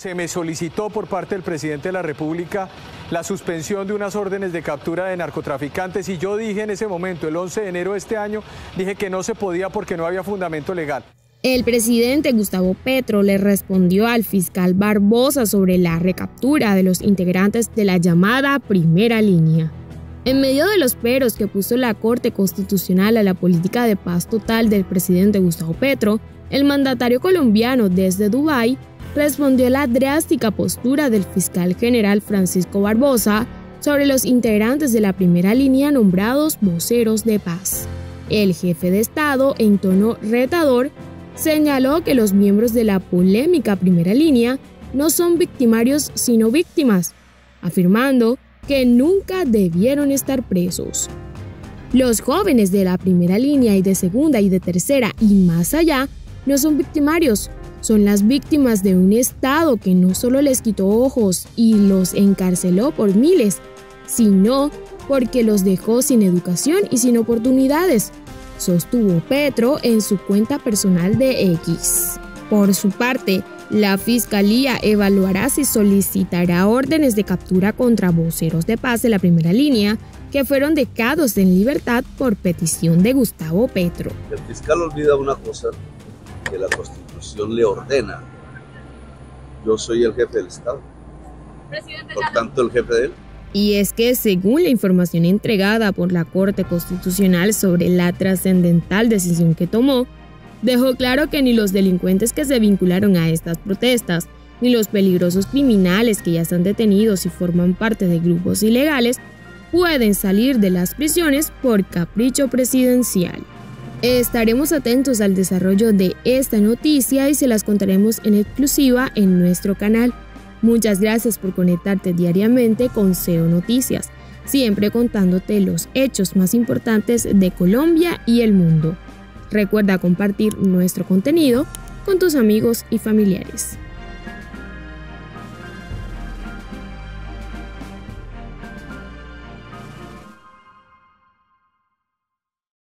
Se me solicitó por parte del presidente de la República la suspensión de unas órdenes de captura de narcotraficantes y yo dije en ese momento, el 11 de enero de este año, dije que no se podía porque no había fundamento legal. El presidente Gustavo Petro le respondió al fiscal Barbosa sobre la recaptura de los integrantes de la llamada Primera Línea. En medio de los peros que puso la Corte Constitucional a la política de paz total del presidente Gustavo Petro, el mandatario colombiano desde Dubái respondió a la drástica postura del fiscal general Francisco Barbosa sobre los integrantes de la Primera Línea nombrados voceros de paz. El jefe de Estado, en tono retador, señaló que los miembros de la polémica Primera Línea no son victimarios sino víctimas, afirmando que nunca debieron estar presos. Los jóvenes de la Primera Línea y de Segunda y de Tercera y más allá no son victimarios, son las víctimas de un Estado que no solo les quitó ojos y los encarceló por miles, sino porque los dejó sin educación y sin oportunidades, sostuvo Petro en su cuenta personal de X. Por su parte, la Fiscalía evaluará si solicitará órdenes de captura contra voceros de paz de la Primera Línea que fueron dejados en libertad por petición de Gustavo Petro. El fiscal olvida una cosa que la Constitución le ordena. Yo soy el jefe del Estado, por tanto el jefe de él. Y es que según la información entregada por la Corte Constitucional sobre la trascendental decisión que tomó, dejó claro que ni los delincuentes que se vincularon a estas protestas, ni los peligrosos criminales que ya están detenidos y forman parte de grupos ilegales, pueden salir de las prisiones por capricho presidencial. Estaremos atentos al desarrollo de esta noticia y se las contaremos en exclusiva en nuestro canal. Muchas gracias por conectarte diariamente con SEO Noticias, siempre contándote los hechos más importantes de Colombia y el mundo. Recuerda compartir nuestro contenido con tus amigos y familiares.